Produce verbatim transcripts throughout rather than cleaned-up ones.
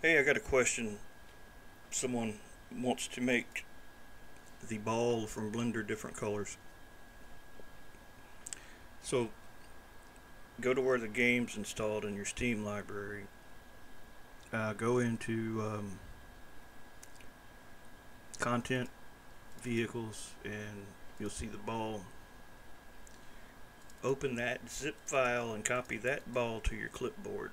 Hey, I got a question. Someone wants to make the ball from Blender different colors. So go to where the game's installed in your Steam library. Uh, go into um, Content, Vehicles, and you'll see the ball. Open that zip file and copy that ball to your clipboard.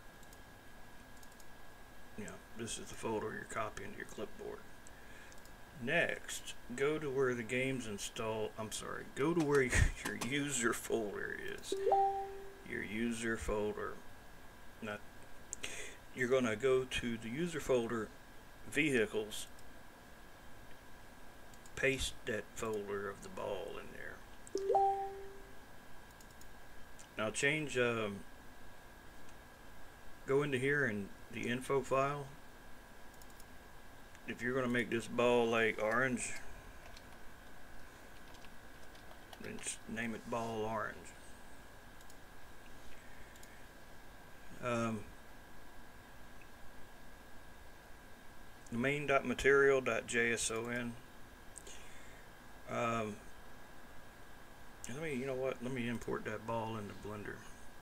Yeah, this is the folder you're copying to your clipboard. Next, go to where the game's installed. I'm sorry, go to where your user folder is. Your user folder. Now, you're going to go to the user folder, Vehicles, paste that folder of the ball in there. Now change, um, go into here and the info file. If you're going to make this ball like orange, then just name it ball orange. Um, main.material.json. Um, let me, you know what? Let me import that ball into Blender.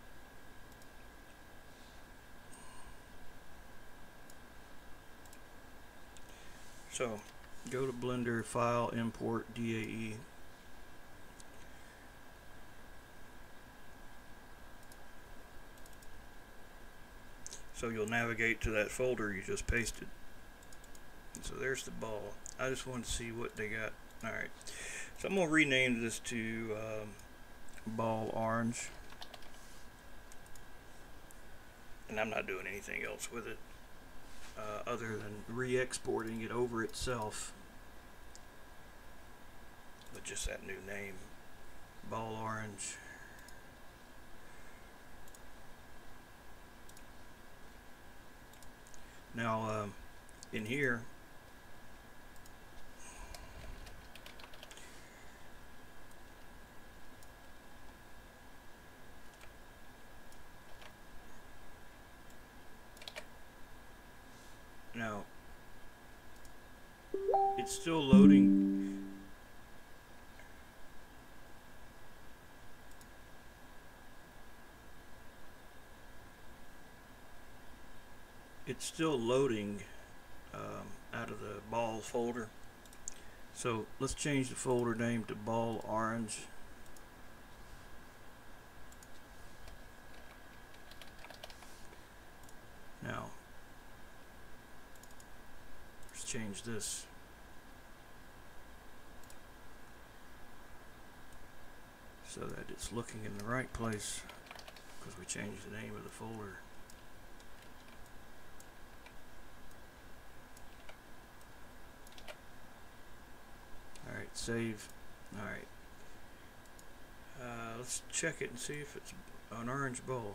So, go to Blender, File, Import, D A E. So you'll navigate to that folder you just pasted. And so there's the ball. I just want to see what they got. Alright, so I'm going to rename this to um, ball orange. And I'm not doing anything else with it. Uh, other than re-exporting it over itself with just that new name, ball orange. Now um, in here now it's still loading. It's still loading um, out of the ball folder. So let's change the folder name to ball orange. Now let's change this. So that it's looking in the right place, because we changed the name of the folder. Alright, save. Alright. Uh, let's check it and see if it's an orange ball.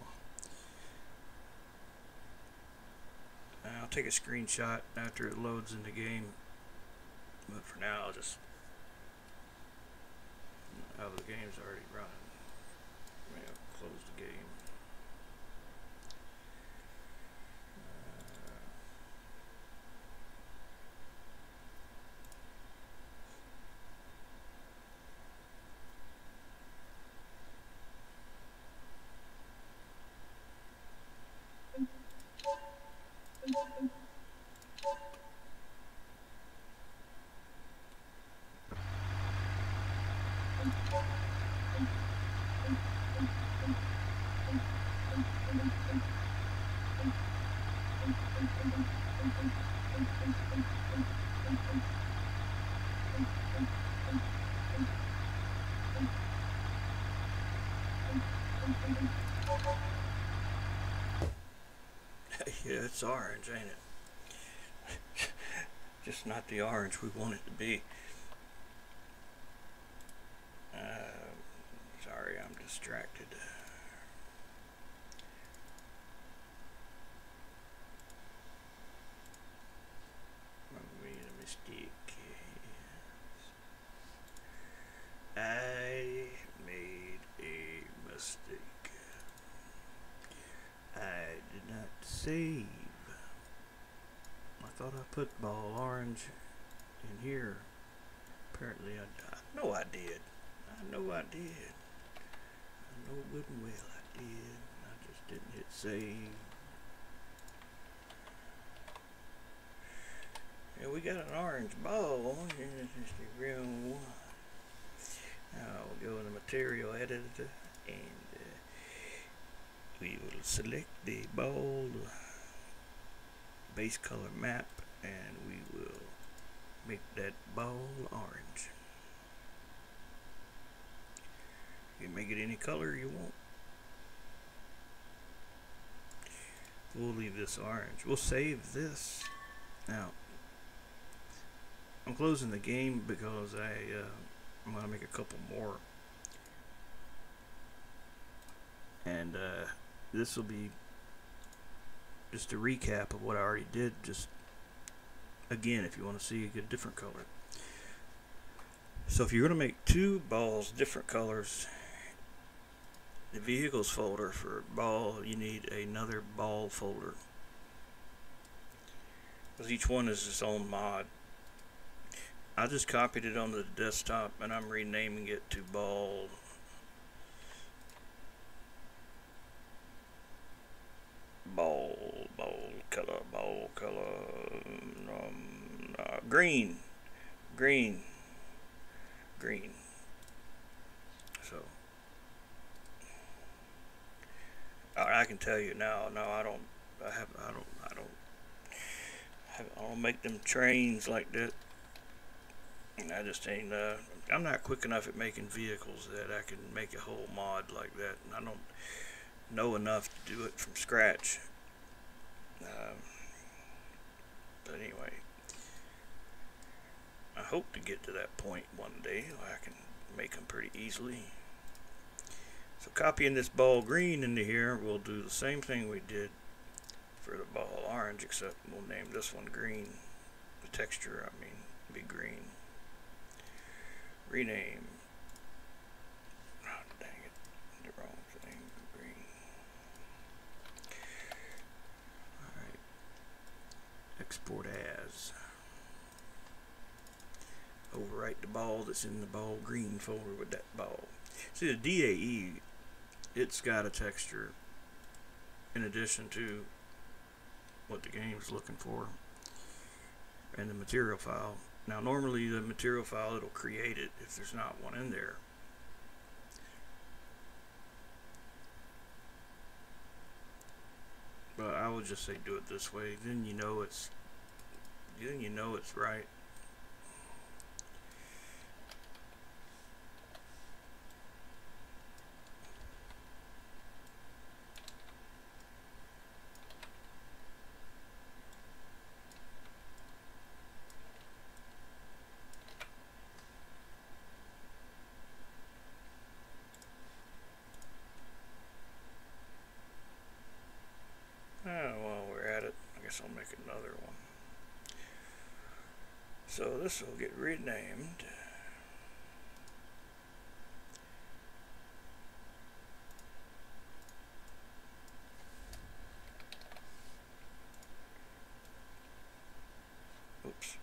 I'll take a screenshot after it loads in the game. But for now, I'll just... Oh, the game's already running. Maybe I'll close the game. Yeah, it's orange, ain't it? Just not the orange we want it to be. Uh, sorry, I'm distracted. I made a mistake. I made a mistake. I did not save. thought I put ball orange in here. Apparently I, I know I did. I know I did. I know good and well I did. I just didn't hit save. Yeah, we got an orange ball. It's just a real one. Now we'll go in the material editor and uh, we will select the ball base color map and we will make that ball orange. You can make it any color you want. We'll leave this orange. We'll save this. Now, I'm closing the game because I uh, I'm gonna make a couple more, and uh, this will be just a recap of what I already did. Just again, if you want to see a good different color. So if you're gonna make two balls different colors, the vehicles folder for ball, you need another ball folder because each one is its own mod. I just copied it onto the desktop and I'm renaming it to ball ball ball color ball color um, uh, green green green. So I can tell you now. No, I don't. I have. I don't. I don't. I don't make them trains like that. And I just ain't. Uh, I'm not quick enough at making vehicles that I can make a whole mod like that. And I don't know enough to do it from scratch. Um, but anyway, I hope to get to that point one day where I can make them pretty easily. So copying this ball green into here, we'll do the same thing we did for the ball orange, except we'll name this one green. The texture, I mean, be green. Rename. Oh, dang it. The wrong thing. Green. Alright. Export as. Overwrite the ball that's in the ball green folder with that ball. See, the D A E, it's got a texture in addition to what the game's looking for and the material file. Now normally the material file, it'll create it if there's not one in there. But I would just say do it this way, then you know it's then you know it's right. Oh, while we're at it, I guess I'll make another one. So this will get renamed. Oops.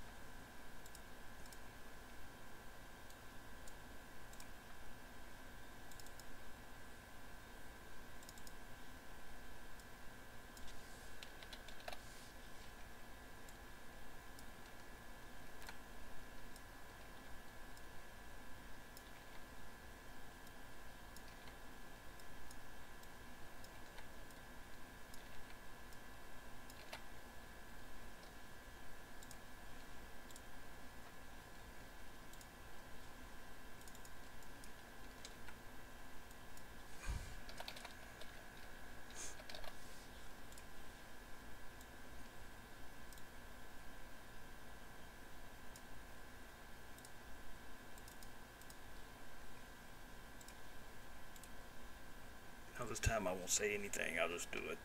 Now this time I won't say anything, I'll just do it.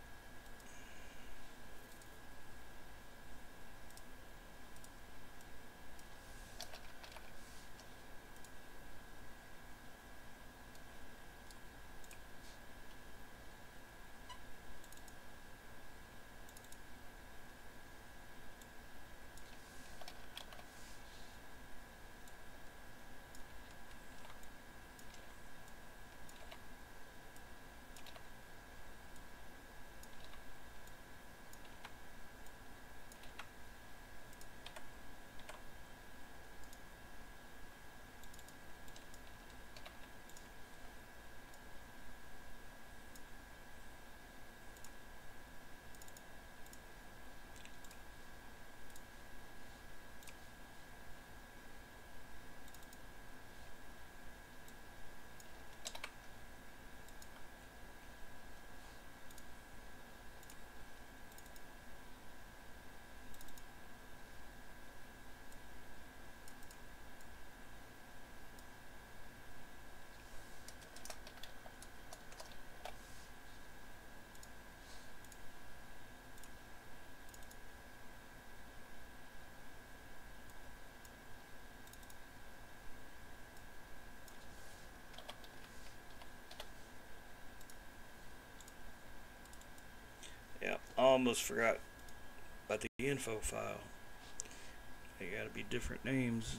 almost forgot about the info file. They gotta be different names.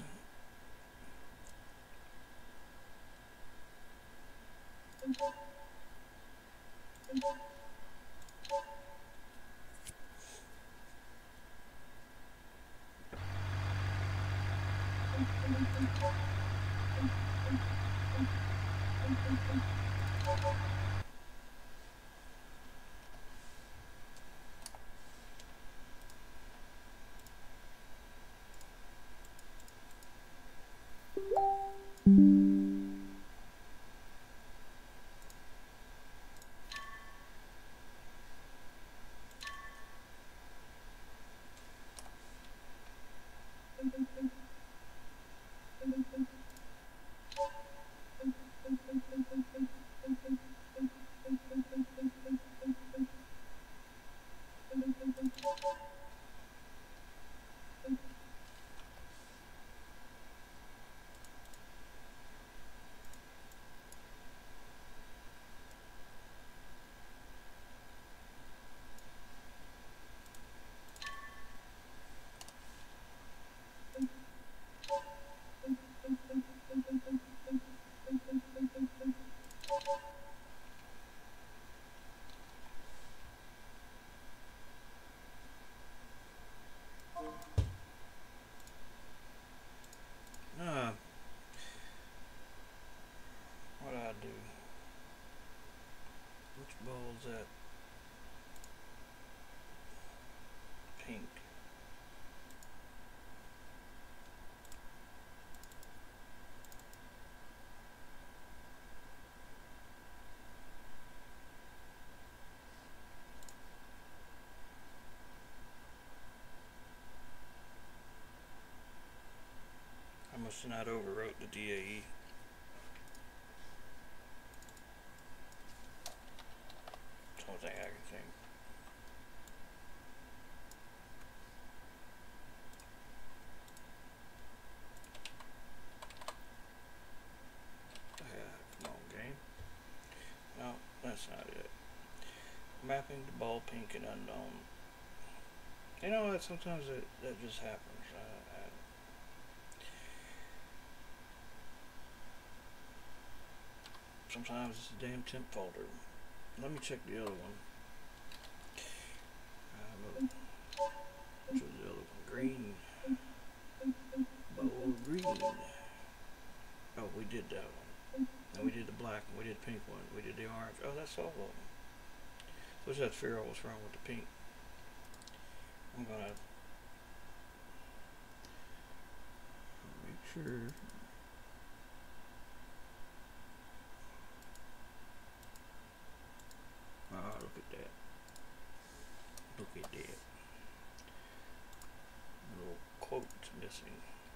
Ah, what do I do? Which ball is that? Pink. I must have not overwrote the D A E. That's the only thing I can think. Yeah, come on, game. No, that's not it. Mapping the ball pink and unknown. You know what? Sometimes it, that just happens. I, I, sometimes it's a damn temp folder. Let me check the other one. Uh, which was the other one? Green. Bold green. Oh, we did that one. And we did the black one. We did the pink one. We did the orange. Oh, that's all of them. So just have to figure out what's wrong with the pink. I'm gonna make sure. Ah, look at that. Look at that. A little quote's missing.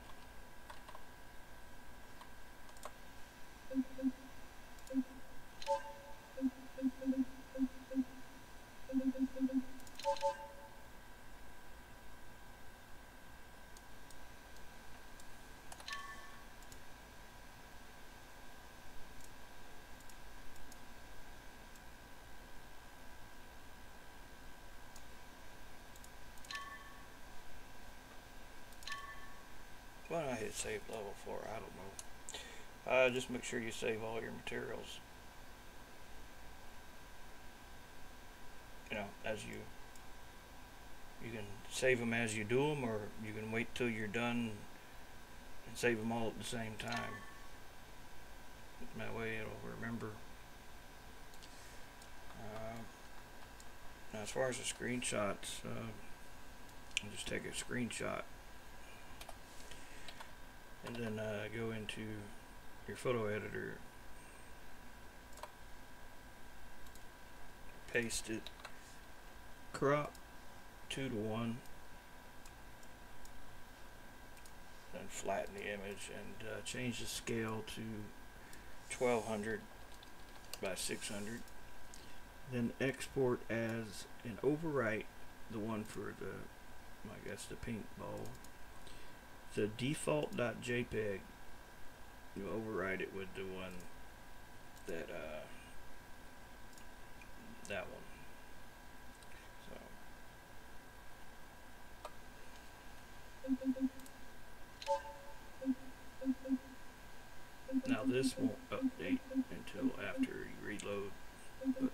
Why don't I hit save level four? I don't know. Uh, just make sure you save all your materials. You know, as you you can save them as you do them, or you can wait till you're done and save them all at the same time. That way it'll remember. Uh, now as far as the screenshots, uh, I'll just take a screenshot and then uh, go into your photo editor, paste it, crop two to one, then flatten the image and uh, change the scale to twelve hundred by six hundred. Then export as and overwrite the one for the, I guess, the pink ball. The default.jpg. You overwrite it with the one that uh, that one. So this won't update until after you reload. But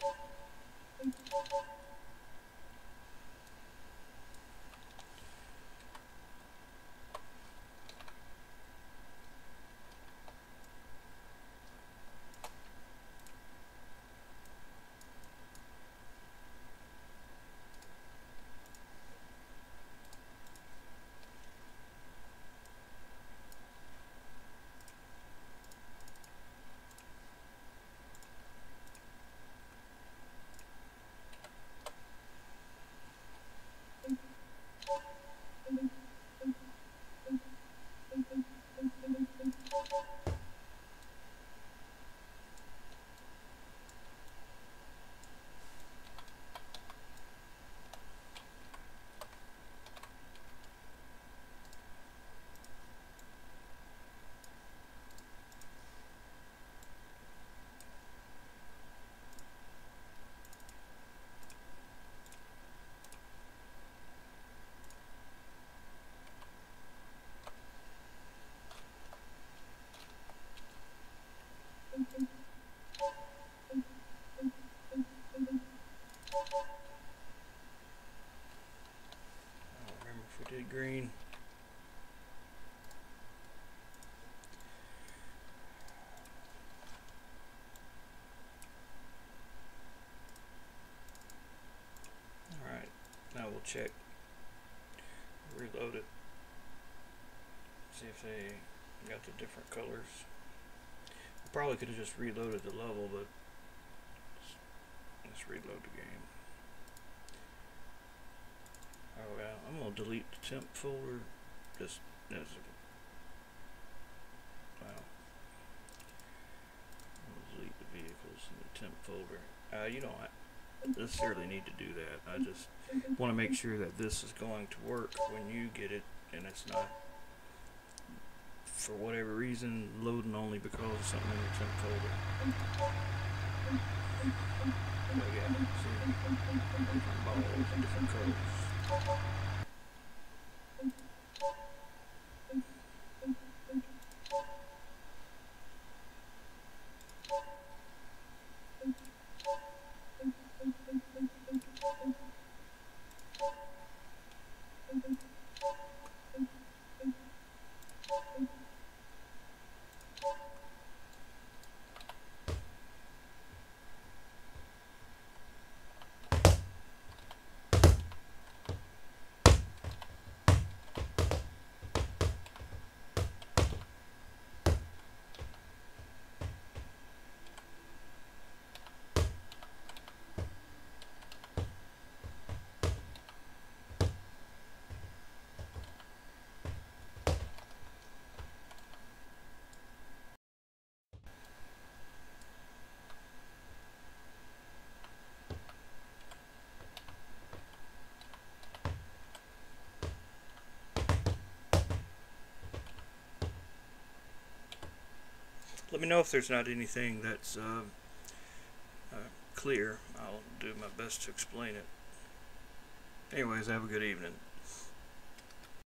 green. Alright, now we'll check, reload it, see if they got the different colors. We probably could have just reloaded the level, but let's reload the game. Oh yeah, I'm gonna delete the temp folder just as a wow. I'm gonna delete the vehicles in the temp folder. Uh, you don't necessarily need to do that. I just want to make sure that this is going to work when you get it, and it's not, for whatever reason, loading only because of something in the temp folder. Oh yeah, see, different balls, different colors. Let me know if there's not anything that's uh, uh, clear. I'll do my best to explain it. Anyways, have a good evening.